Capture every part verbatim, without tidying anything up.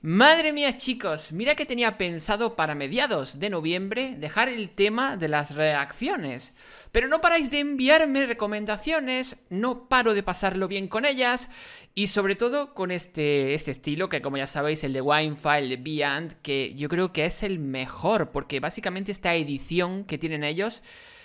Madre mía, chicos, mira que tenía pensado para mediados de noviembre dejar el tema de las reacciones, pero no paráis de enviarme recomendaciones, no paro de pasarlo bien con ellas y sobre todo con este, este estilo que, como ya sabéis, el de Winefile, el de Beyond, que yo creo que es el mejor porque básicamente esta edición que tienen ellos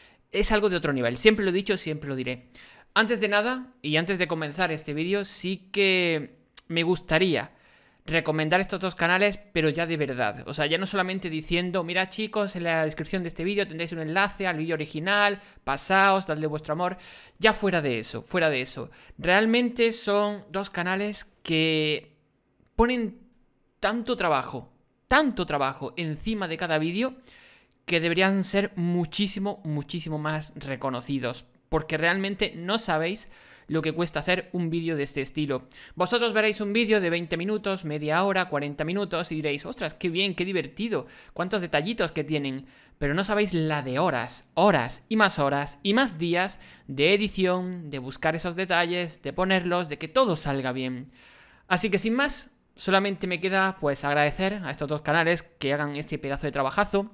es algo de otro nivel. Siempre lo he dicho, siempre lo diré. Antes de nada y antes de comenzar este vídeo, sí que me gustaría recomendar estos dos canales, pero ya de verdad. O sea, ya no solamente diciendo, mira chicos, en la descripción de este vídeo tendréis un enlace al vídeo original, pasaos, dadle vuestro amor. Ya fuera de eso, fuera de eso. Realmente son dos canales que ponen tanto trabajo, tanto trabajo encima de cada vídeo, que deberían ser muchísimo, muchísimo más reconocidos. Porque realmente no sabéis lo que cuesta hacer un vídeo de este estilo. Vosotros veréis un vídeo de veinte minutos, media hora, cuarenta minutos y diréis, ostras, qué bien, qué divertido, cuántos detallitos que tienen. Pero no sabéis la de horas, horas y más horas y más días de edición, de buscar esos detalles, de ponerlos, de que todo salga bien. Así que sin más, solamente me queda pues agradecer a estos dos canales que hagan este pedazo de trabajazo.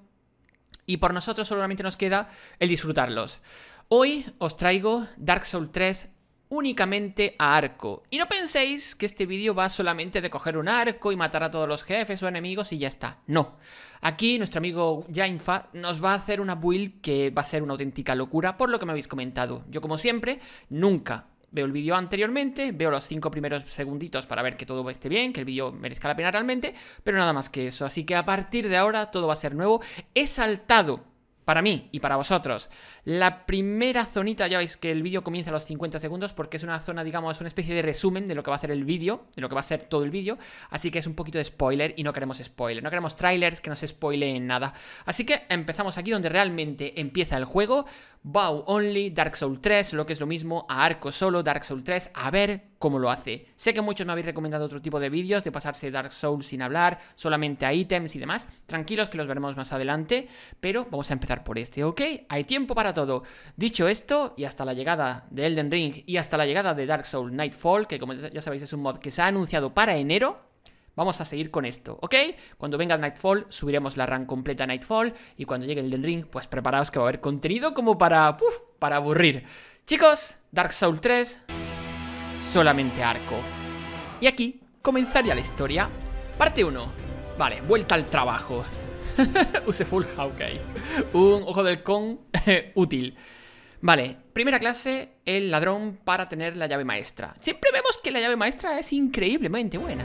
Y por nosotros solamente nos queda el disfrutarlos. Hoy os traigo Dark Souls tres únicamente a arco. Y no penséis que este vídeo va solamente de coger un arco y matar a todos los jefes o enemigos y ya está. No. Aquí nuestro amigo Jainfa nos va a hacer una build que va a ser una auténtica locura por lo que me habéis comentado. Yo, como siempre, nunca veo el vídeo anteriormente, veo los cinco primeros segunditos para ver que todo esté bien, que el vídeo merezca la pena realmente, pero nada más que eso. Así que a partir de ahora todo va a ser nuevo. He saltado, para mí y para vosotros, la primera zonita. Ya veis que el vídeo comienza a los cincuenta segundos porque es una zona, digamos, una especie de resumen de lo que va a hacer el vídeo, de lo que va a ser todo el vídeo. Así que es un poquito de spoiler y no queremos spoiler, no queremos trailers que nos spoileen nada. Así que empezamos aquí donde realmente empieza el juego. Bow Only, Dark Souls tres, lo que es lo mismo, a arco solo, Dark Souls tres, a ver cómo lo hace. Sé que muchos me habéis recomendado otro tipo de vídeos, de pasarse Dark Souls sin hablar, solamente a ítems y demás. Tranquilos que los veremos más adelante, pero vamos a empezar por este, ¿ok? Hay tiempo para todo. Dicho esto, y hasta la llegada de Elden Ring y hasta la llegada de Dark Souls Nightfall, que como ya sabéis es un mod que se ha anunciado para enero, vamos a seguir con esto, ¿ok? Cuando venga Nightfall, subiremos la run completa a Nightfall. Y cuando llegue el Elden Ring, pues preparaos que va a haber contenido como para... ¡Puf! Para aburrir. Chicos, Dark Souls tres, solamente arco. Y aquí comenzaría la historia. Parte uno. Vale, vuelta al trabajo. Useful Hawkeye. Un ojo del con útil. Vale, primera clase, el ladrón para tener la llave maestra. Siempre vemos que la llave maestra es increíblemente buena,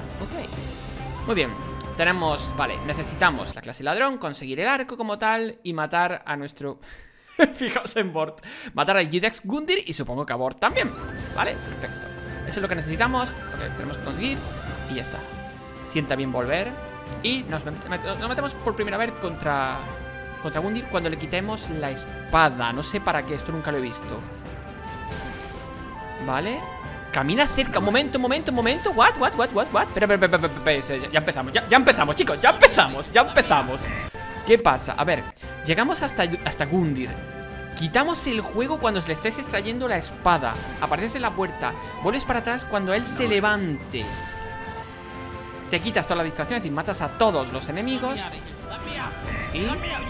ok. Muy bien, tenemos, vale, necesitamos la clase ladrón, conseguir el arco como tal y matar a nuestro... Fijaos en Bort. Matar al Jidex Gundyr y supongo que a Bort también, ¿vale? Perfecto. Eso es lo que necesitamos, lo que tenemos que conseguir y ya está. Sienta bien volver y nos, met nos metemos por primera vez contra... Contra Gundyr cuando le quitemos la espada. No sé para qué, esto nunca lo he visto. Vale. Camina cerca, un momento, un momento, un momento. What, what, what, what, what. Espera, espera, espera, espera, espera. Ya empezamos, ya, ya empezamos, chicos, ya empezamos, ya empezamos. ¿Qué pasa? A ver, llegamos hasta, hasta Gundyr. Quitamos el juego cuando se le estés extrayendo la espada. Apareces en la puerta. Vuelves para atrás cuando él se levante. Te quitas todas las distracciones y matas a todos los enemigos. Y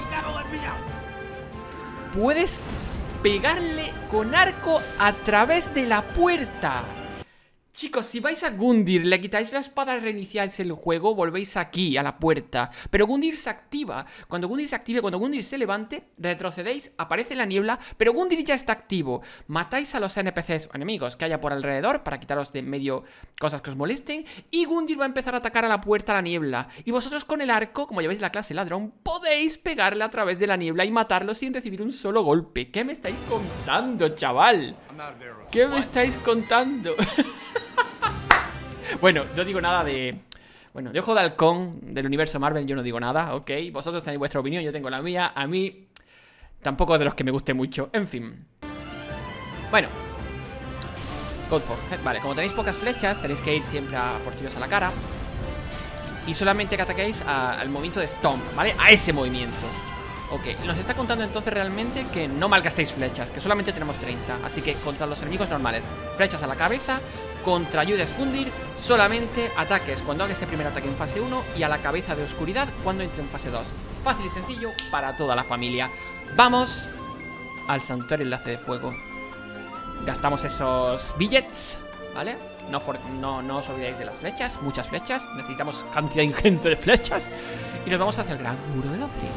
puedes pegarle con arco a través de la puerta. Chicos, si vais a Gundyr, le quitáis la espada y reiniciáis el juego, volvéis aquí, a la puerta. Pero Gundyr se activa. Cuando Gundyr se active, cuando Gundyr se levante, retrocedéis, aparece la niebla, pero Gundyr ya está activo. Matáis a los N P Cs o enemigos que haya por alrededor para quitaros de en medio cosas que os molesten. Y Gundyr va a empezar a atacar a la puerta, a la niebla. Y vosotros con el arco, como lleváis la clase ladrón, podéis pegarle a través de la niebla y matarlo sin recibir un solo golpe. ¿Qué me estáis contando, chaval? ¿Qué me estáis contando? Bueno, no digo nada de... Bueno, de Ojo de Halcón del universo Marvel yo no digo nada, ok. Vosotros tenéis vuestra opinión, yo tengo la mía. A mí tampoco de los que me guste mucho. En fin. Bueno, Godforge, vale, como tenéis pocas flechas, tenéis que ir siempre a por tiros a la cara. Y solamente que ataquéis a, al movimiento de Stomp, ¿vale? A ese movimiento. Ok, nos está contando entonces realmente que no malgastéis flechas, que solamente tenemos treinta. Así que contra los enemigos normales, flechas a la cabeza. Contra Judas Gundyr, solamente ataques cuando haga ese primer ataque en fase uno y a la cabeza de oscuridad cuando entre en fase dos. Fácil y sencillo para toda la familia. Vamos al santuario enlace de fuego. Gastamos esos billets, ¿vale? No, for, no, no os olvidéis de las flechas, muchas flechas. Necesitamos cantidad ingente de flechas. Y nos vamos hacia el gran muro de Lothric.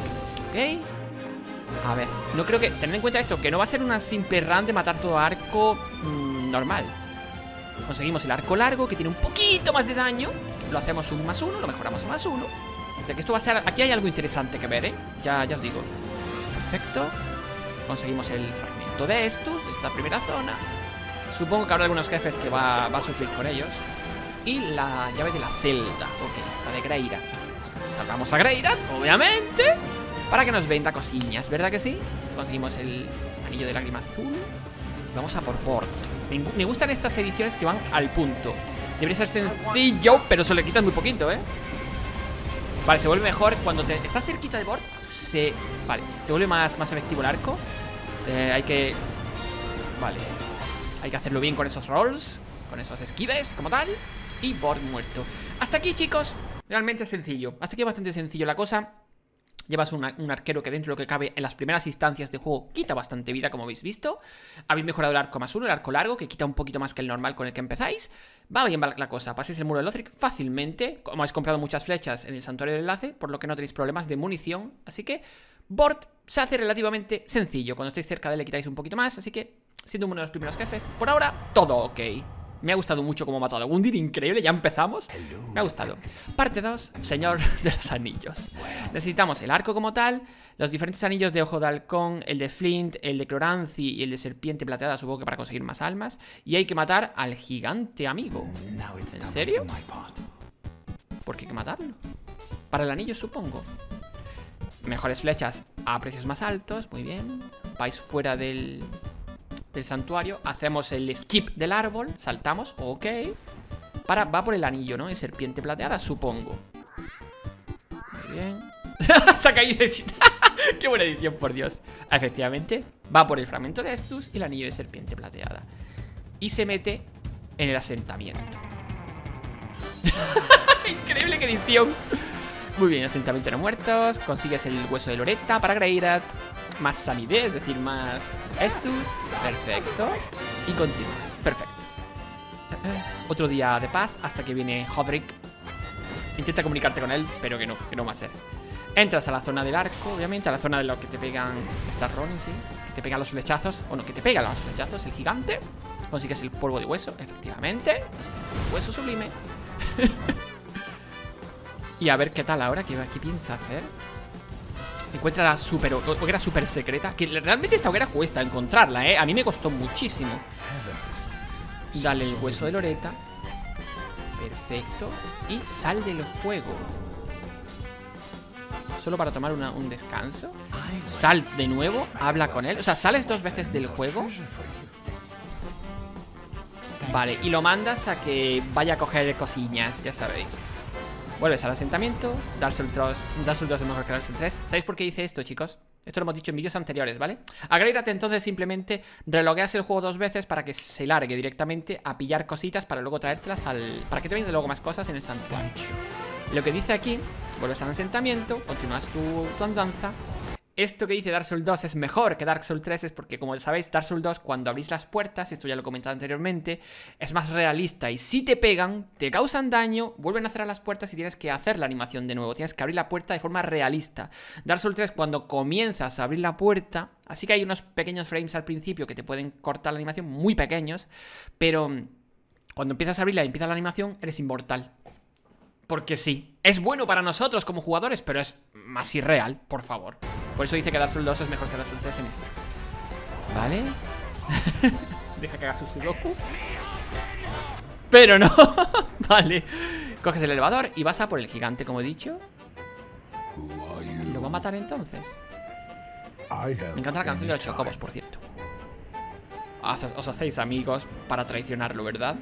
¿Ok? A ver, no creo que... Tened en cuenta esto, que no va a ser una simple run de matar todo arco mmm, normal. Conseguimos el arco largo, que tiene un poquito más de daño. Lo hacemos un más uno, lo mejoramos a más uno. O sea que esto va a ser... Aquí hay algo interesante que ver, ¿eh? Ya, ya os digo. Perfecto. Conseguimos el fragmento de estos, de esta primera zona. Supongo que habrá algunos jefes que va, va a sufrir con ellos. Y la llave de la celda. Ok, la de Greirat. Salvamos a Greirat, obviamente, para que nos venda cosillas, ¿verdad que sí? Conseguimos el anillo de lágrima azul. Vamos a por Bort. Me, me gustan estas ediciones que van al punto. Debería ser sencillo, pero se le quitan muy poquito, ¿eh? Vale, se vuelve mejor cuando te... está cerquita de Bort. Se... Vale, se vuelve más, más efectivo el arco. eh, Hay que... Vale, hay que hacerlo bien con esos rolls, con esos esquives, como tal. Y Bort muerto. Hasta aquí, chicos, realmente es sencillo. Hasta aquí es bastante sencillo la cosa. Llevas una, un arquero que dentro de lo que cabe en las primeras instancias de juego quita bastante vida, como habéis visto. Habéis mejorado el arco más uno, el arco largo, que quita un poquito más que el normal con el que empezáis. Va bien la cosa, paséis el muro de Lothric fácilmente. Como habéis comprado muchas flechas en el santuario del enlace, por lo que no tenéis problemas de munición. Así que Bort se hace relativamente sencillo. Cuando estéis cerca de él le quitáis un poquito más. Así que, siendo uno de los primeros jefes, por ahora, todo ok. Me ha gustado mucho cómo ha matado a Gundyr, increíble, ya empezamos. Me ha gustado. Parte dos, Señor de los Anillos. Necesitamos el arco como tal, los diferentes anillos de Ojo de Halcón, el de Flint, el de Cloranci y el de Serpiente Plateada, supongo que para conseguir más almas. Y hay que matar al gigante amigo. ¿En serio? ¿Por qué hay que matarlo? Para el anillo, supongo. Mejores flechas a precios más altos, muy bien. Vais fuera del... del santuario, hacemos el skip del árbol, saltamos, ok. Para, va por el anillo, ¿no? Es serpiente plateada, supongo. Muy bien. Se ha caído. Qué buena edición, por Dios. Efectivamente, va por el fragmento de Estus y el anillo de serpiente plateada. Y se mete en el asentamiento. Increíble, qué edición. Muy bien, asentamiento de muertos. Consigues el hueso de Loretta para Greirat. Más sanidad, es decir, más Estus. Perfecto. Y continúas, perfecto. eh, eh. Otro día de paz hasta que viene Hodrick. Intenta comunicarte con él, pero que no, que no va a ser. Entras a la zona del arco, obviamente. A la zona de lo que te pegan estas Ronin, sí. Que te pegan los flechazos, o no, que te pegan los flechazos, el gigante. Consigues el polvo de hueso, efectivamente. Hueso sublime. Y a ver qué tal ahora, qué, qué piensa hacer. Encuentra la super hoguera super secreta. Que realmente esta hoguera cuesta encontrarla, ¿eh? A mí me costó muchísimo. Dale el hueso de Loretta. Perfecto. Y sal del juego. Solo para tomar una, un descanso. Sal de nuevo, habla con él. O sea, sales dos veces del juego. Vale, y lo mandas a que vaya a coger cosillas, ya sabéis. Vuelves al asentamiento. Dark Souls tres, Dark Souls dos es mejor que Dark Souls tres. ¿Sabéis por qué hice esto, chicos? Esto lo hemos dicho en vídeos anteriores, ¿vale? A Greirat entonces simplemente relogueas el juego dos veces para que se largue directamente a pillar cositas para luego traértelas al... para que te vengan luego más cosas en el santuario. Lo que dice aquí, vuelves al asentamiento, continúas tu, tu andanza. Esto que dice Dark Souls dos es mejor que Dark Souls tres es porque, como sabéis, Dark Souls dos, cuando abrís las puertas, esto ya lo he comentado anteriormente, es más realista y si te pegan, te causan daño, vuelven a cerrar las puertas y tienes que hacer la animación de nuevo, tienes que abrir la puerta de forma realista. Dark Souls tres, cuando comienzas a abrir la puerta, así que hay unos pequeños frames al principio que te pueden cortar la animación, muy pequeños, pero cuando empiezas a abrirla y empieza la animación, eres inmortal. Porque sí, es bueno para nosotros como jugadores, pero es más irreal, por favor. Por eso dice que Dark Souls dos es mejor que Dark Souls tres en esto. ¿Vale? Deja que haga su sudoku. Pero no. Vale. Coges el elevador y vas a por el gigante, como he dicho. ¿Lo va a matar entonces? Me encanta la canción de los chocobos, por cierto. Os, os hacéis amigos para traicionarlo, ¿verdad?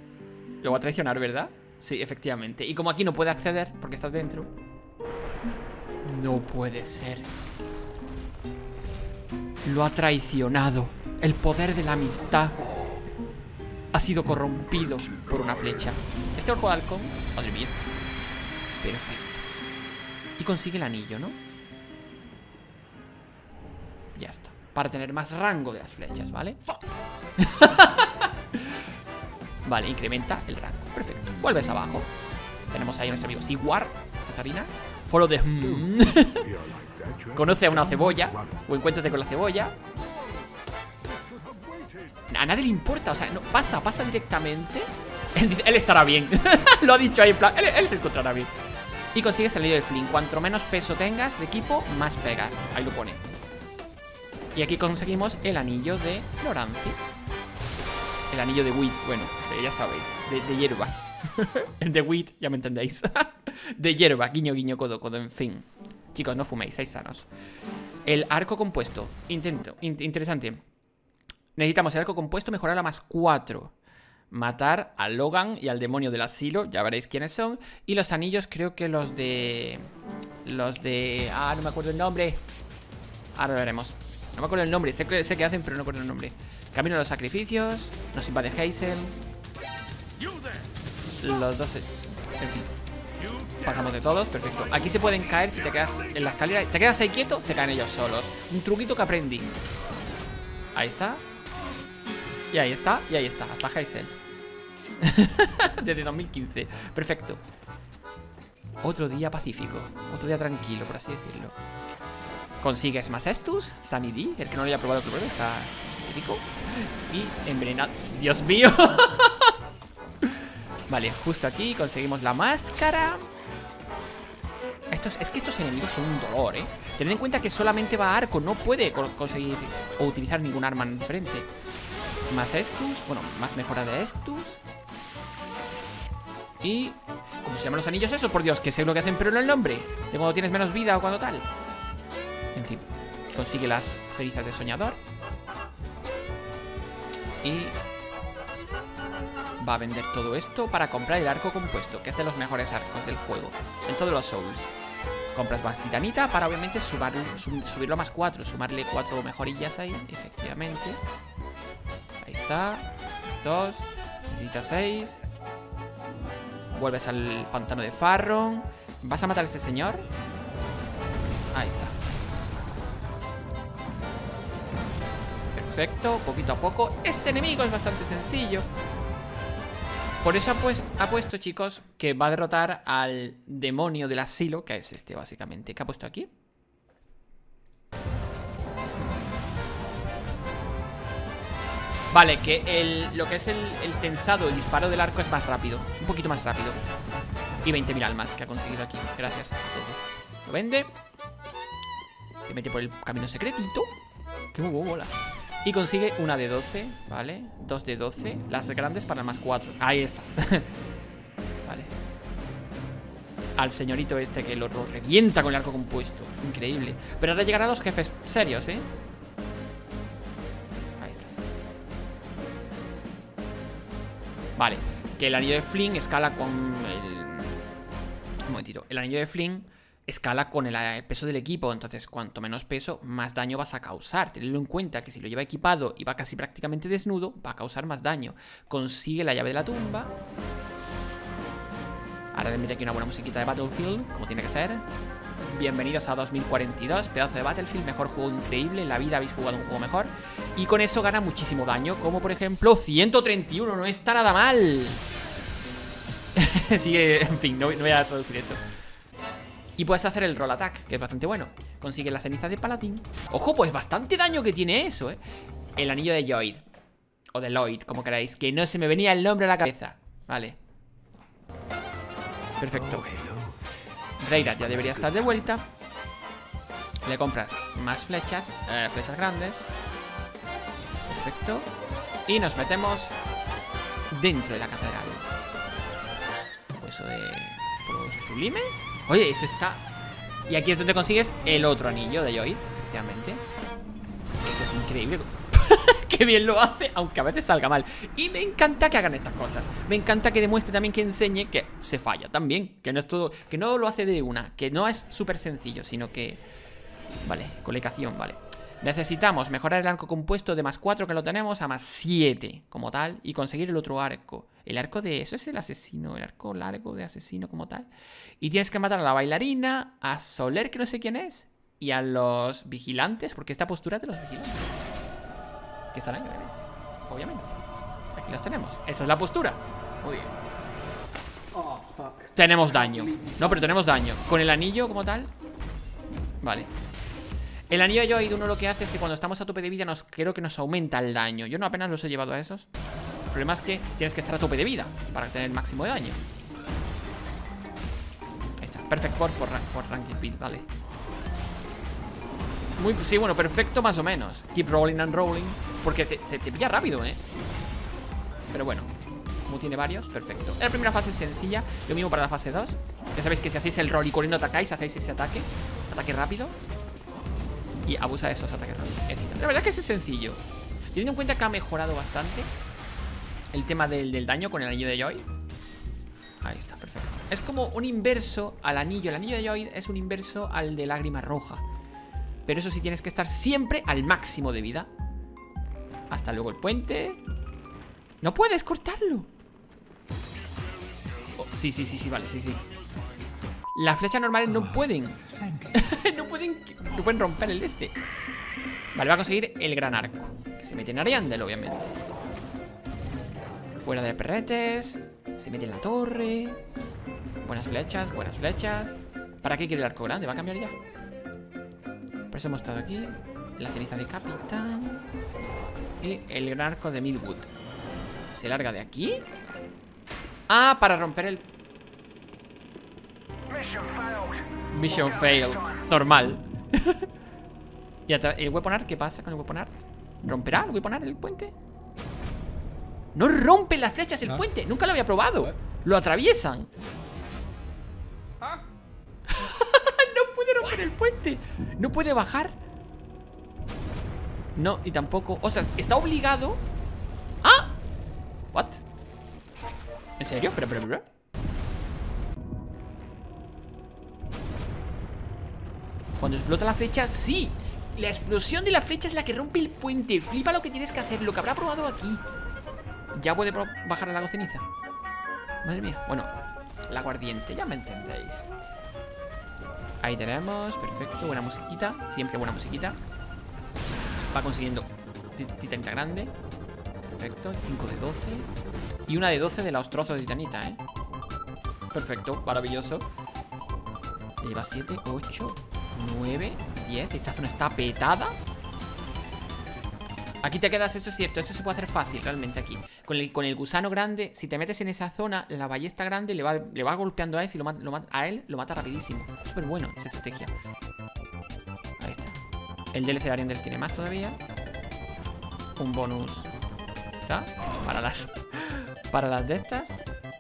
Lo va a traicionar, ¿verdad? Sí, efectivamente. Y como aquí no puede acceder porque estás dentro, No puede ser. Lo ha traicionado. El poder de la amistad ha sido corrompido por una flecha. Este ojo de halcón. Madre mía. Perfecto. Y consigue el anillo, ¿no? Ya está. Para tener más rango de las flechas, ¿vale? Vale, incrementa el rango. Perfecto. Vuelves abajo. Tenemos ahí a nuestro amigo Sigward, Katarina. Follow the... Conoce a una cebolla. O encuéntrate con la cebolla. A nadie le importa, o sea, no, pasa, pasa directamente. Él dice, él estará bien. Lo ha dicho ahí en plan, él, él se encontrará bien. Y consigues el anillo del Flynn. Cuanto menos peso tengas de equipo, más pegas. Ahí lo pone. Y aquí conseguimos el anillo de Loranthi. El anillo de wheat, bueno, ya sabéis, de, de hierba. El de wheat, ya me entendéis. De hierba, guiño, guiño, codo, codo, en fin. Chicos, no fuméis, seis sanos. El arco compuesto, intento, in, interesante. Necesitamos el arco compuesto, mejorarlo a más cuatro. Matar a Logan y al demonio del asilo, ya veréis quiénes son. Y los anillos creo que los de... Los de... Ah, no me acuerdo el nombre. Ahora lo veremos. No me acuerdo el nombre, sé que, sé que hacen, pero no me acuerdo el nombre. Camino a los sacrificios. Nos invade Hazel. Los dos... En fin. Pasamos de todos, perfecto. Aquí se pueden caer si te quedas en la escalera. Te quedas ahí quieto, se caen ellos solos. Un truquito que aprendí. Ahí está. Y ahí está, y ahí está, hasta Hazel. Desde dos mil quince. Perfecto. Otro día pacífico. Otro día tranquilo, por así decirlo. Consigues más Estus, Sunny D, el que no lo haya probado, pero está rico. Y envenenado. ¡Dios mío! Vale, justo aquí conseguimos la máscara. Estos, es que estos enemigos son un dolor, ¿eh? Tened en cuenta que solamente va a arco, no puede conseguir o utilizar ningún arma diferente. Más Estus, bueno, más mejora de Estus. Y... ¿cómo se llaman los anillos esos? Por Dios, que sé lo que hacen, pero no el nombre. De cuando tienes menos vida o cuando tal. En fin, consigue las cenizas de soñador. Y... va a vender todo esto para comprar el arco compuesto, que es de los mejores arcos del juego en todos los Souls. Compras más titanita para obviamente sumar, sub, subirlo a más cuatro, sumarle cuatro mejorillas ahí, efectivamente. Ahí está. Dos. Necesitas seis. Vuelves al pantano de Farron. ¿Vas a matar a este señor? Ahí está. Perfecto, poquito a poco. Este enemigo es bastante sencillo. Por eso ha, pues, ha puesto, chicos, que va a derrotar al demonio del asilo, que es este, básicamente. ¿Qué ha puesto aquí? Vale, que el, lo que es el, el tensado, el disparo del arco es más rápido. Un poquito más rápido. Y veinte mil almas que ha conseguido aquí. Gracias a todo. Lo vende. Se mete por el camino secretito. ¡Qué bola! Y consigue una de doce, ¿vale? Dos de doce. Las grandes para más cuatro. Ahí está. Vale. Al señorito este que lo, lo revienta con el arco compuesto. Es increíble. Pero ahora llegarán los jefes serios, ¿eh? Ahí está. Vale. Que el anillo de Flynn escala con el... Un momentito. El anillo de Flynn escala con el, el peso del equipo. Entonces, cuanto menos peso, más daño vas a causar. Tenedlo en cuenta que si lo lleva equipado y va casi prácticamente desnudo, va a causar más daño. Consigue la llave de la tumba. Ahora le mete aquí una buena musiquita de Battlefield, como tiene que ser. Bienvenidos a dos mil cuarenta y dos, pedazo de Battlefield, mejor juego increíble. En la vida habéis jugado un juego mejor. Y con eso gana muchísimo daño, como por ejemplo ciento treinta y uno, no está nada mal. Sigue, en fin, no, no voy a traducir eso. Y puedes hacer el roll attack, que es bastante bueno. Consigue la ceniza de paladín. Ojo, pues bastante daño que tiene eso, eh. El anillo de Lloyd. O de Lloyd, como queráis. Que no se me venía el nombre a la cabeza. Vale. Perfecto. Reyrat ya debería estar de vuelta. Le compras más flechas, eh, flechas grandes. Perfecto. Y nos metemos dentro de la catedral. Hueso de... hueso sublime. Oye, esto está... Y aquí es donde consigues el otro anillo de Lloyd, efectivamente. Esto es increíble. Qué bien lo hace, aunque a veces salga mal. Y me encanta que hagan estas cosas. Me encanta que demuestre también, que enseñe que se falla también, que no es todo, que no lo hace de una, que no es súper sencillo, sino que... Vale, colocación, vale. Necesitamos mejorar el arco compuesto de más cuatro, que lo tenemos, a más siete como tal, y conseguir el otro arco. El arco de... Eso es el asesino, el arco largo de asesino como tal. Y tienes que matar a la bailarina, a Soler, que no sé quién es, y a los vigilantes, porque esta postura es de los vigilantes. Que están ahí, obviamente. Obviamente. Aquí los tenemos. Esa es la postura. Muy bien. Oh, fuck. Tenemos daño. No, pero tenemos daño. Con el anillo como tal. Vale. El anillo de Yoid, uno lo que hace es que cuando estamos a tope de vida nos, creo que nos aumenta el daño. Yo no apenas los he llevado a esos. El problema es que tienes que estar a tope de vida para tener el máximo de daño. Ahí está. Perfect por, por, por Ranking Beat, vale. Muy, sí, bueno, perfecto más o menos. Keep rolling and rolling. Porque te, se te pilla rápido, ¿eh? Pero bueno, como tiene varios, perfecto. La primera fase es sencilla. Lo mismo para la fase dos. Ya sabéis que si hacéis el roll y corriendo atacáis, hacéis ese ataque. Ataque rápido. Y abusa de esos ataques rápidos. La verdad que ese es sencillo. Teniendo en cuenta que ha mejorado bastante el tema del, del daño con el anillo de Yoid. Ahí está, perfecto. Es como un inverso al anillo. El anillo de Yoid es un inverso al de lágrima roja. Pero eso sí, tienes que estar siempre al máximo de vida. Hasta luego el puente. No puedes cortarlo. Oh, sí, sí, sí, sí, vale, sí, sí. Las flechas normales no pueden. no pueden No pueden romper el de este. Vale, va a conseguir el gran arco, que se mete en Ariandel, obviamente. Fuera de perretes. Se mete en la torre. Buenas flechas, buenas flechas. ¿Para qué quiere el arco grande? Va a cambiar ya. Por eso hemos estado aquí. La ceniza de Capitán. Y el gran arco de Midwood. ¿Se larga de aquí? Ah, para romper el... Mission fail. Normal. ¿Y el weapon art? ¿Qué pasa con el weapon art? ¿Romperá el weapon art el puente? No rompen las flechas el puente. Nunca lo había probado. Lo atraviesan. No puede romper el puente. No puede bajar. No, y tampoco... O sea, está obligado. ¡Ah! ¿What? ¿En serio? Pero, pero, pero cuando explota la flecha, sí. La explosión de la flecha es la que rompe el puente. Flipa lo que tienes que hacer. Lo que habrá probado aquí. Ya puede bajar al lago ceniza. Madre mía. Bueno, la aguardiente, ya me entendéis. Ahí tenemos, perfecto, buena musiquita. Siempre buena musiquita. Va consiguiendo titanita grande. Perfecto, cinco de doce. Y una de doce de los trozos de titanita, ¿eh? Perfecto, maravilloso. Le lleva siete, ocho, nueve, diez. Esta zona está petada. Aquí te quedas, eso es cierto. Esto se puede hacer fácil realmente aquí. Con el, con el gusano grande, si te metes en esa zona, la ballesta grande le va, le va golpeando a él. Si lo, lo mata, a él lo mata rapidísimo. Súper bueno esa estrategia. Ahí está. El D L C de Ariandel tiene más todavía. Un bonus. ¿Está? Para las Para las de estas.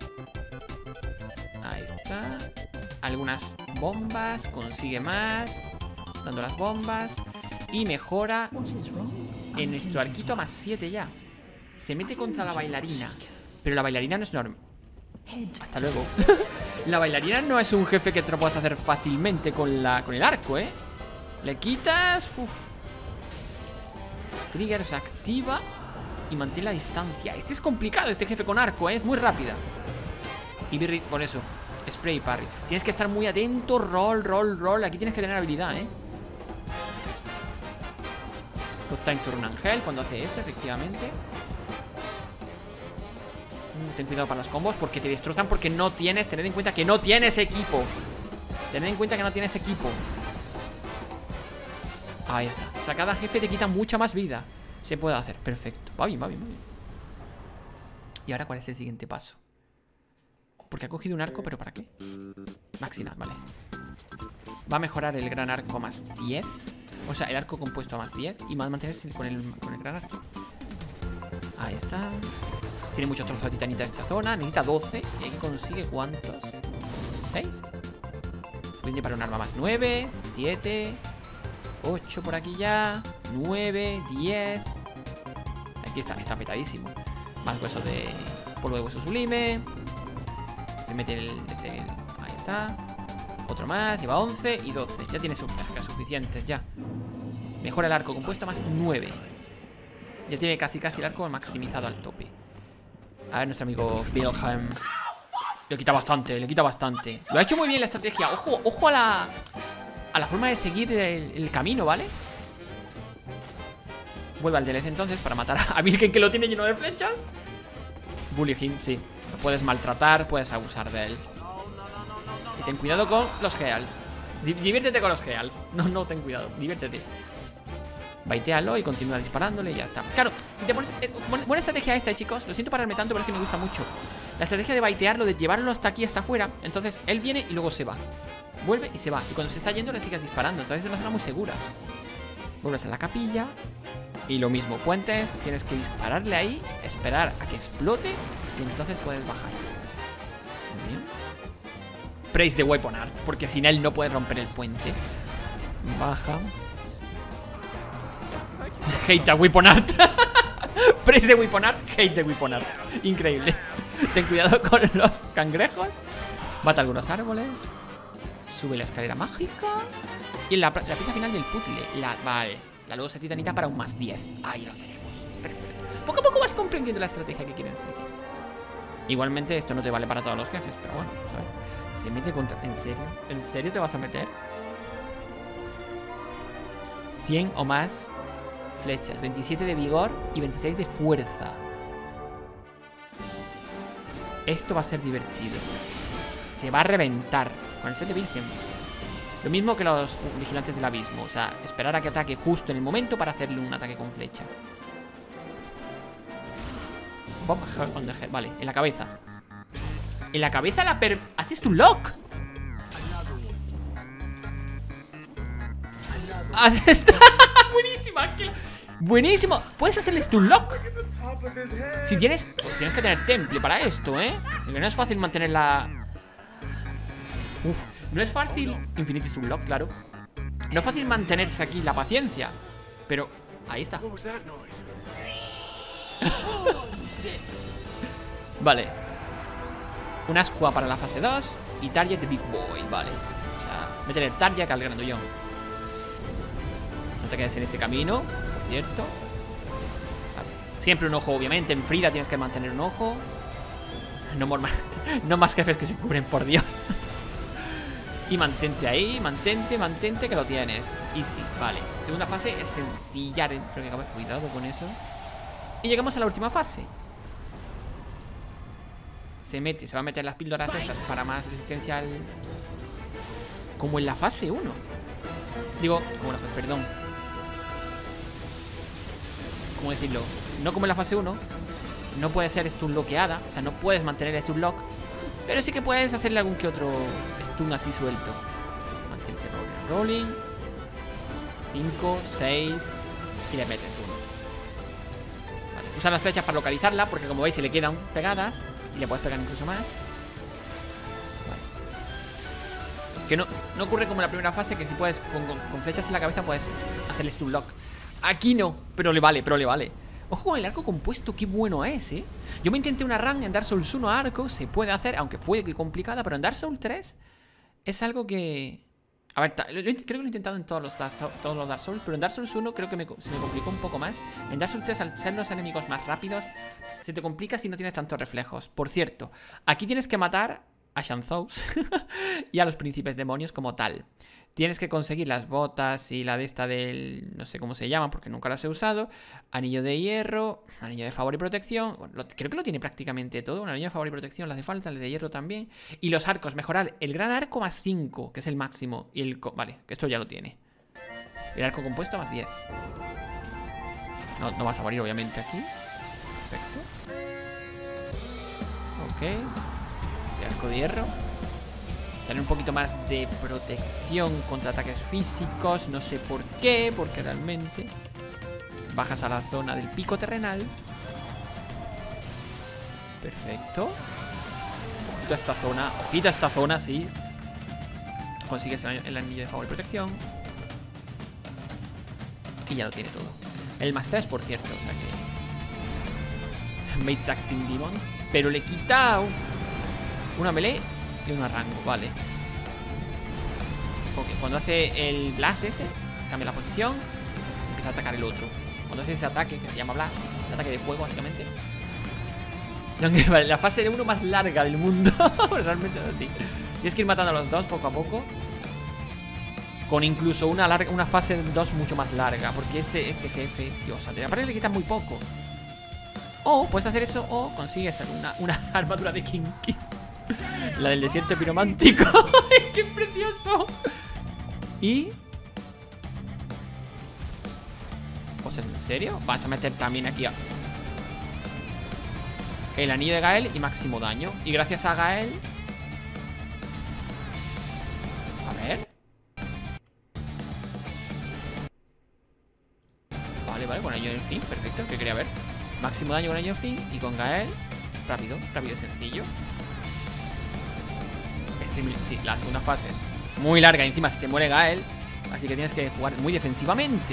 Ahí está. Algunas bombas. Consigue más. Dando las bombas. Y mejora en nuestro arquito a más siete ya. Se mete contra la bailarina. Pero la bailarina no es normal. Hasta luego. La bailarina no es un jefe que te lo puedas hacer fácilmente con, la, con el arco, ¿eh? Le quitas. Uf. Trigger se activa y mantiene la distancia. Este es complicado, este jefe con arco, ¿eh? Es muy rápida. Y Birri, por eso, spray parry. Tienes que estar muy atento. Roll, roll, roll. Aquí tienes que tener habilidad, ¿eh? Good time to run Angel cuando hace eso, efectivamente. Ten cuidado para los combos porque te destrozan, porque no tienes, tened en cuenta que no tienes equipo. Tened en cuenta que no tienes equipo. Ahí está. O sea, cada jefe te quita mucha más vida. Se puede hacer, perfecto. Va bien, va bien, va bien. ¿Y ahora cuál es el siguiente paso? Porque ha cogido un arco, ¿pero para qué? Maxina, vale. Va a mejorar el gran arco a más diez. O sea, el arco compuesto a más diez. Y va a mantenerse con el, con el gran arco. Ahí está. Tiene muchos trozos de titanita esta zona. Necesita doce. ¿Y aquí consigue cuántos? ¿seis? Tiene para un arma más nueve, siete, ocho por aquí ya, nueve, diez. está petadísimo. Más hueso de... polvo de hueso sublime. Se mete el... Este, el ahí está. Otro más, lleva once y doce. Ya tiene sus tascas suficientes, ya. Mejora el arco compuesto más nueve. Ya tiene casi casi el arco maximizado al tope. A ver, nuestro amigo Wilhelm. Le quita bastante, le quita bastante. Lo ha hecho muy bien la estrategia. Ojo, ojo a la... a la forma de seguir el, el camino, ¿vale? Vuelve al D L C entonces para matar a Vilken, que lo tiene lleno de flechas. Bullying, sí. Lo puedes maltratar, puedes abusar de él. Y ten cuidado con los Geals. Diviértete con los Geals. No, no, ten cuidado, diviértete. Baitealo y continúa disparándole y ya está. Claro, si te pones... Eh, buena estrategia esta, chicos. Lo siento pararme tanto, pero es que me gusta mucho. La estrategia de baitearlo, de llevarlo hasta aquí, hasta afuera. Entonces, él viene y luego se va. Vuelve y se va. Y cuando se está yendo le sigues disparando. Entonces es una zona muy segura. Vuelves a la capilla. Y lo mismo, puentes. Tienes que dispararle ahí, esperar a que explote. Y entonces puedes bajar. Muy bien. Praise the Weapon Art, porque sin él no puedes romper el puente. Baja. Hate the Weapon Art. Praise the Weapon Art, hate the Weapon Art. Increíble. Ten cuidado con los cangrejos. Mata algunos árboles. Sube la escalera mágica. Y en la, la pieza final del puzzle. La, vale, la losa titanita para un más diez. Ahí lo tenemos, perfecto. Poco a poco vas comprendiendo la estrategia que quieren seguir. Igualmente esto no te vale para todos los jefes, pero bueno, ¿sabes? Se mete contra... ¿En serio? ¿En serio te vas a meter? cien o más flechas, veintisiete de vigor y veintiséis de fuerza. Esto va a ser divertido. Te va a reventar con el set de Virgen. Lo mismo que los vigilantes del abismo. O sea, esperar a que ataque justo en el momento para hacerle un ataque con flecha. Vale, en la cabeza. En la cabeza la per... ¿Haces tu lock? Haces... Buenísima. Buenísimo. Puedes hacerle stun lock. Si tienes... Pues tienes que tener temple para esto, ¿eh? Porque no es fácil mantenerla... Uf, no es fácil... Infinity stun lock, claro. No es fácil mantenerse aquí la paciencia. Pero... Ahí está. Vale. Una ascua para la fase dos. Y target de Big Boy, vale. O sea, meter el target al grandullón. No te quedes en ese camino, por cierto. Vale. Siempre un ojo, obviamente. En Frida tienes que mantener un ojo. No, more, no más jefes que se cubren, por Dios. Y mantente ahí, mantente, mantente, que lo tienes. Easy, vale. Segunda fase es sencilla dentro de... Cuidado con eso. Y llegamos a la última fase. Se mete, se va a meter las píldoras estas para más resistencia al... Como en la fase uno. Digo, como la fase, perdón. ¿Cómo decirlo? No como en la fase uno. No puede ser stun loqueada. O sea, no puedes mantener el stun lock. Pero sí que puedes hacerle algún que otro stun así suelto. Mantente rolling, rolling. cinco, seis. Y le metes uno. Vale, usa las flechas para localizarla, porque como veis se le quedan pegadas. Y le puedes pegar incluso más. Vale. Que no, no ocurre como en la primera fase, que si puedes con, con, con flechas en la cabeza puedes hacerle stun lock. Aquí no, pero le vale, pero le vale. Ojo con el arco compuesto, qué bueno es, ¿eh? Yo me intenté una run en Dark Souls uno a arco. Se puede hacer, aunque fue complicada. Pero en Dark Souls tres es algo que... A ver, creo que lo he intentado en todos los, todos los Dark Souls. Pero en Dark Souls uno creo que me, se me complicó un poco más. En Dark Souls tres, al ser los enemigos más rápidos, se te complica si no tienes tantos reflejos. Por cierto, aquí tienes que matar a Shanzous y a los príncipes demonios como tal. Tienes que conseguir las botas y la de esta del... No sé cómo se llama porque nunca las he usado. Anillo de hierro, anillo de favor y protección. Bueno, lo, creo que lo tiene prácticamente todo. Un anillo de favor y protección le hace falta, el de hierro también. Y los arcos, mejorar el gran arco más cinco, que es el máximo. Y el... Vale, que esto ya lo tiene. El arco compuesto más diez. No, no vas a morir obviamente aquí. Perfecto. Ok. El arco de hierro. Tener un poquito más de protección contra ataques físicos. No sé por qué, porque realmente bajas a la zona del pico terrenal. Perfecto. Ojito a esta zona. Ojito a esta zona, sí. Consigues el, el anillo de favor y protección. Y ya lo tiene todo. El más tres, por cierto. O sea que Made Tracting Demons. Pero le quita uf, una melee y una rango, vale. Porque cuando hace el blast ese, cambia la posición, empieza a atacar el otro. Cuando hace ese ataque, que se llama blast, el ataque de fuego básicamente. Vale, la fase de uno más larga del mundo. Realmente es así. Tienes que ir matando a los dos poco a poco. Con incluso una, larga, una fase dos mucho más larga. Porque este, este jefe, Dios, aparte le quita muy poco. O puedes hacer eso o consigues una, una armadura de Kinky. La del desierto piromántico. ¡Qué precioso! Y... Pues ¿en serio? Vas a meter también aquí a... el anillo de Gael y máximo daño. Y gracias a Gael... A ver... Vale, vale, con anillo de fin, perfecto, que quería ver. Máximo daño con anillo de fin y con Gael. Rápido, rápido y sencillo. Este, sí, la segunda fase es muy larga. Encima se te muere Gael, así que tienes que jugar muy defensivamente.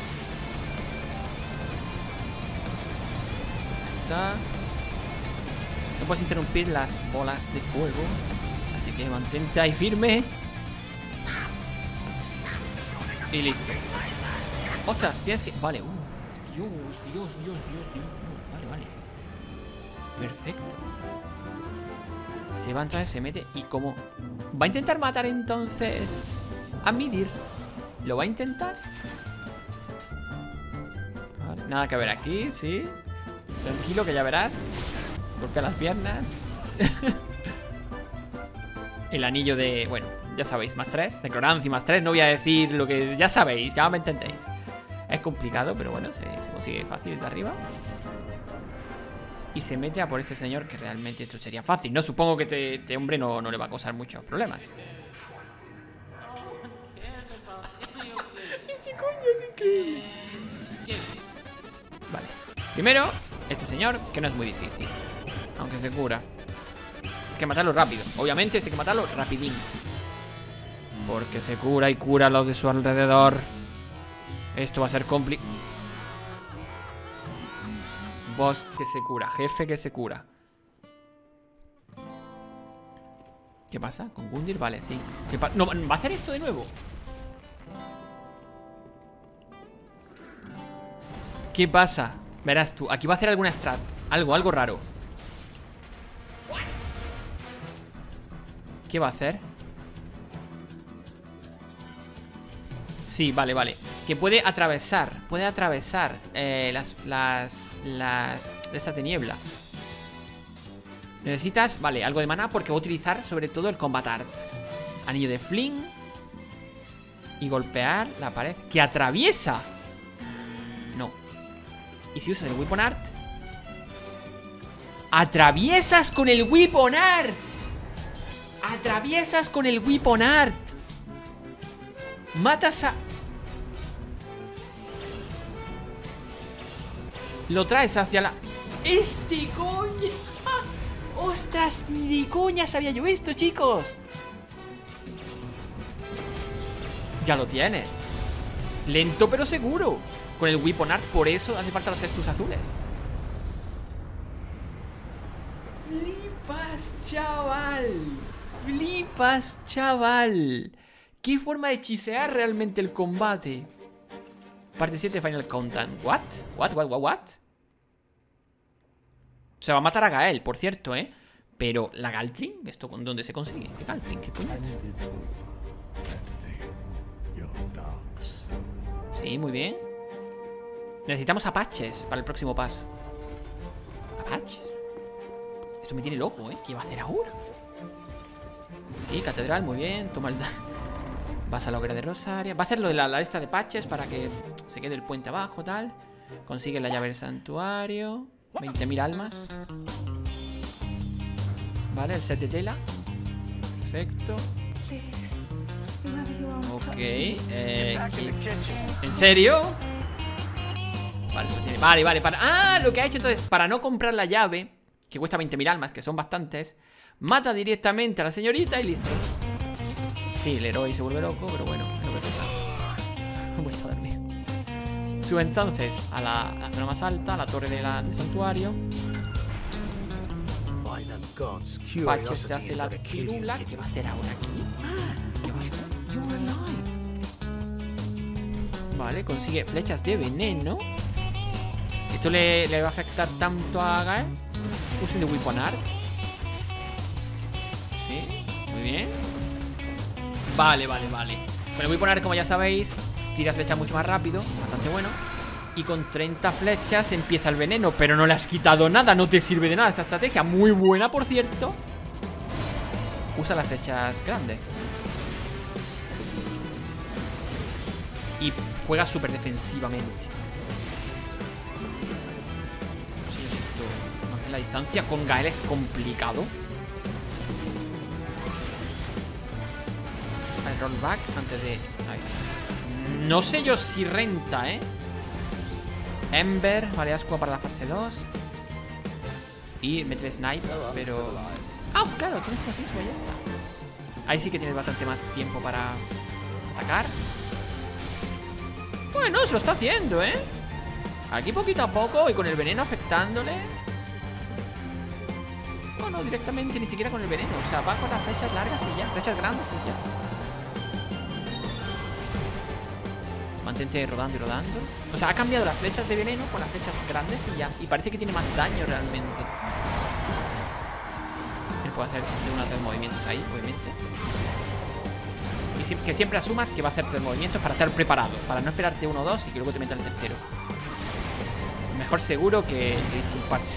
Ahí está. No puedes interrumpir las bolas de fuego, así que mantente ahí firme. Y listo. Ostras, tienes que... Vale, uff, Dios, Dios, Dios, Dios, Dios. Vale, vale. Perfecto. Se va entonces, se mete. ¿Y cómo? ¿Va a intentar matar entonces a Midir? ¿Lo va a intentar? Vale, nada que ver aquí, sí. Tranquilo que ya verás. Golpea las piernas. El anillo de... Bueno, ya sabéis, más tres. Necrorancia más tres. No voy a decir lo que... Ya sabéis, ya me entendéis. Es complicado, pero bueno, se, se consigue fácil de arriba. Y se mete a por este señor, que realmente esto sería fácil. No, supongo que este, este hombre no, no le va a causar muchos problemas. Este coño es increíble. Vale. Primero, este señor, que no es muy difícil. Aunque se cura. Hay que matarlo rápido. Obviamente, este hay que matarlo rapidín. Porque se cura y cura a los de su alrededor. Esto va a ser complicado. Boss que se cura, jefe que se cura. ¿Qué pasa? ¿Con Gundyr? Vale, sí. ¿Qué pa no, ¿va a hacer esto de nuevo? ¿Qué pasa? Verás tú, aquí va a hacer alguna strat. Algo, algo raro. ¿Qué va a hacer? Sí, vale, vale. Que puede atravesar. Puede atravesar eh, las, las, las... de estas de niebla. Necesitas, vale, algo de maná porque voy a utilizar sobre todo el Combat Art. Anillo de Fling. Y golpear la pared. ¡Que atraviesa! No. ¿Y si usas el Weapon Art? ¡Atraviesas con el Weapon Art! ¡Atraviesas con el Weapon Art! Matas a... Lo traes hacia la... ¡Este coño! ¡Ostras! Ni de coña sabía yo esto, chicos. Ya lo tienes. Lento pero seguro. Con el Weapon Art, por eso hace falta los estus azules. Flipas, chaval. Flipas, chaval. ¿Qué forma de chisear realmente el combate? Parte siete Final Countdown. ¿What? ¿What? ¿What? ¿What? ¿What? Se va a matar a Gael, por cierto, ¿eh? Pero la Galtring, ¿esto con dónde se consigue? ¿Qué Galtring? ¿Qué puñeta? Sí, muy bien. Necesitamos apaches para el próximo paso. ¿Apaches? Esto me tiene loco, ¿eh? ¿Qué va a hacer ahora? Sí, catedral, muy bien. Toma el... Vas a la hoguera de Rosaria. Va a hacer lo de la, la esta de patches para que se quede el puente abajo, tal. Consigue la llave del santuario. veinte mil almas. Vale, el set de tela. Perfecto. Ok. Eh, ¿En serio? Vale, lo tiene. Vale, vale. Para... Ah, lo que ha hecho entonces, para no comprar la llave, que cuesta veinte mil almas, que son bastantes, mata directamente a la señorita y listo. Sí, el héroe se vuelve loco, pero bueno, es lo que toca. He vuelto a dormir. Sube entonces a la, a la zona más alta, a la torre de la, del santuario. Patches te hace la pirula. ¿Qué va a hacer ahora aquí? ¿Qué va a hacer? Vale, consigue flechas de veneno. ¿Esto le, le va a afectar tanto a Gael? Usen de Weapon Art. Sí, muy bien. Vale, vale, vale. Con el Weapon Art, como ya sabéis, tira flechas mucho más rápido. Bastante bueno. Y con treinta flechas empieza el veneno. Pero no le has quitado nada, no te sirve de nada esta estrategia. Muy buena, por cierto. Usa las flechas grandes. Y juega súper defensivamente. No sé si esto mantener la distancia con Gael es complicado. El rollback antes de... Ahí está. No sé yo si renta, ¿eh? Ember, vale, ascua para la fase dos. Y meter snipe, pero... ¡Ah, claro! Tienes proceso, ya está. Ahí sí que tienes bastante más tiempo para atacar. Bueno, se lo está haciendo, ¿eh? Aquí poquito a poco y con el veneno afectándole. No, no, directamente ni siquiera con el veneno. O sea, va con las flechas largas y ya. Flechas grandes y ya. Mantente rodando y rodando. O sea, ha cambiado las flechas de veneno con las flechas grandes y ya. Y parece que tiene más daño realmente. Él puede hacer de una o tres movimientos ahí, obviamente. Y que siempre asumas que va a hacer tres movimientos para estar preparado. Para no esperarte uno o dos y que luego te metan el tercero. Mejor seguro que, que disculparse.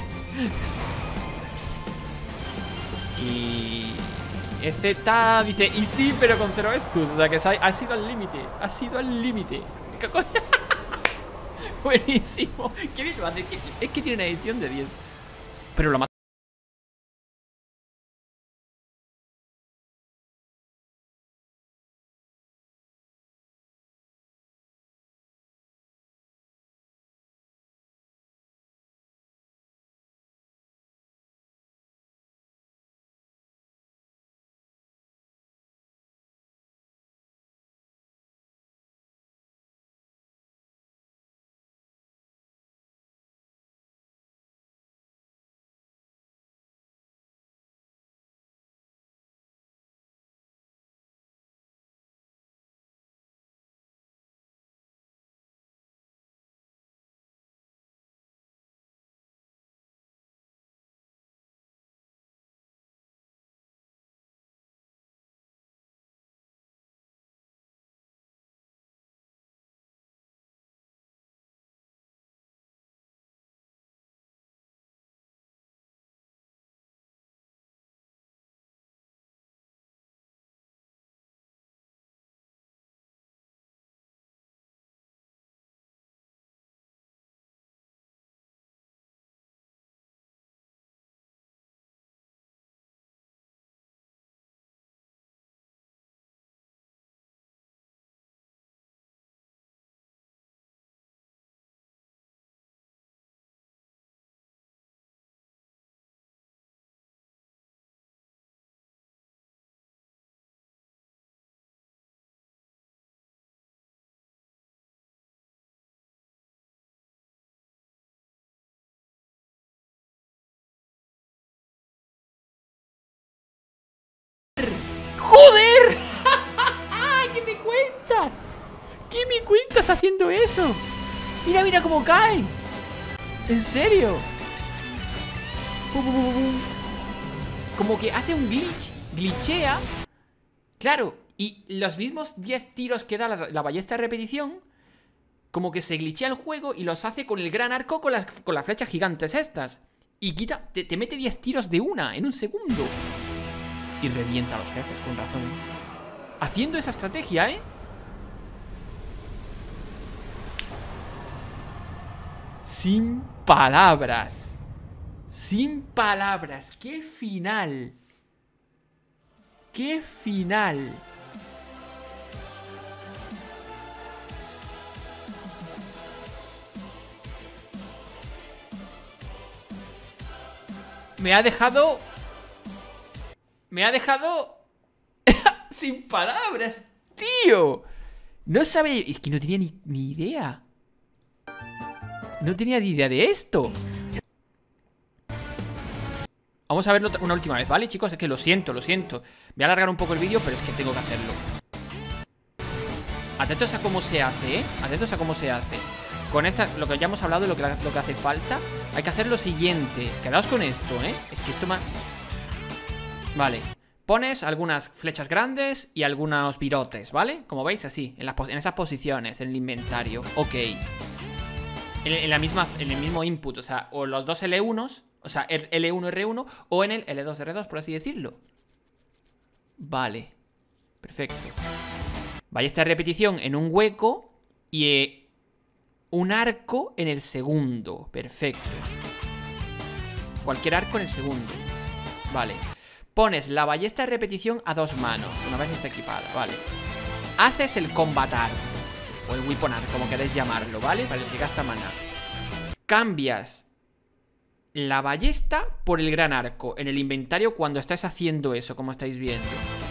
Y... E Z dice, y sí, pero con cero estus. O sea que ha sido al límite. Ha sido al límite. ¿Qué coño? Buenísimo. Qué bien lo hace. Es que tiene una edición de diez. Pero lo mata. ¡Joder! ¿Qué me cuentas? ¿Qué me cuentas haciendo eso? Mira, mira cómo cae. ¿En serio? Como que hace un glitch. Glitchea. Claro. Y los mismos diez tiros que da la, la ballesta de repetición, como que se glitchea el juego y los hace con el gran arco, con las, con las flechas gigantes estas. Y quita, te, te mete diez tiros de una en un segundo. Y revienta a los jefes, con razón. Haciendo esa estrategia, ¿eh? Sin palabras. Sin palabras. ¡Qué final! ¡Qué final! Me ha dejado... Me ha dejado... sin palabras, tío. No sabe... Es que no tenía ni, ni idea. No tenía ni idea de esto. Vamos a verlo una última vez, ¿vale, chicos? Es que lo siento, lo siento. Voy a alargar un poco el vídeo, pero es que tengo que hacerlo. Atentos a cómo se hace, ¿eh? Atentos a cómo se hace. Con esta, lo que ya hemos hablado, lo que, lo que hace falta. Hay que hacer lo siguiente. Quedaos con esto, ¿eh? Es que esto me... Vale. Pones algunas flechas grandes y algunos virotes, ¿vale? Como veis, así, en, las, en esas posiciones, en el inventario. Ok. En, en, la misma, en el mismo input, o sea, o los dos L unos, o sea, L uno R uno, o en el L dos R dos, por así decirlo. Vale. Perfecto. Vaya esta repetición en un hueco y eh, un arco en el segundo. Perfecto. Cualquier arco en el segundo. Vale. Pones la ballesta de repetición a dos manos, una vez está equipada, vale. Haces el combat art, o el weapon art, como queréis llamarlo, ¿vale? Para el que gasta maná. Cambias la ballesta por el gran arco en el inventario cuando estáis haciendo eso, como estáis viendo.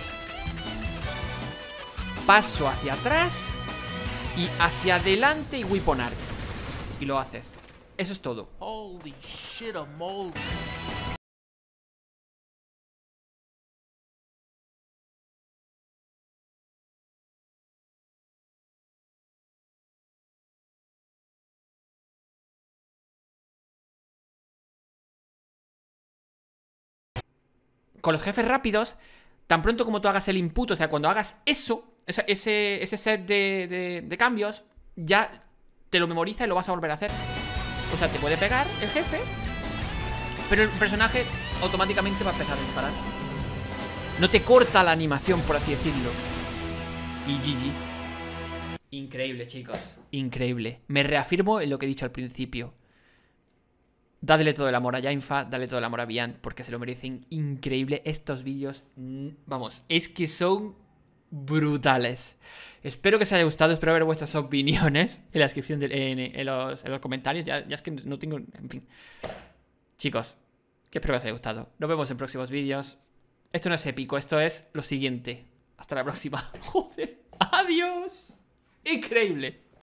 Paso hacia atrás y hacia adelante y weapon art. Y lo haces. Eso es todo. Holy shit, a mold. Con los jefes rápidos, tan pronto como tú hagas el input, o sea, cuando hagas eso, ese, ese, ese set de, de, de cambios, ya te lo memoriza y lo vas a volver a hacer. O sea, te puede pegar el jefe, pero el personaje automáticamente va a empezar a disparar. No te corta la animación, por así decirlo. Y G G. Increíble, chicos. Increíble. Me reafirmo en lo que he dicho al principio. Dadle todo el amor a Jainfa, dale todo el amor a Viant, porque se lo merecen. Increíble. Estos vídeos, vamos, es que son brutales. Espero que os haya gustado, espero ver vuestras opiniones en la descripción, de, en, en, los, en los comentarios. Ya, ya es que no tengo, en fin. Chicos, que espero que os haya gustado. Nos vemos en próximos vídeos. Esto no es épico, esto es lo siguiente. Hasta la próxima. Joder, adiós. Increíble.